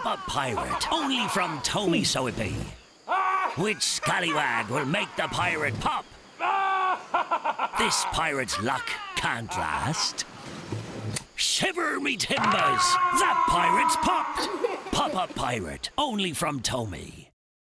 Pop-Up Pirate, only from Tommy So It Be. Which scallywag will make the pirate pop? This pirate's luck can't last. Shiver me timbers! That pirate's popped! Pop-Up Pirate, only from Tommy.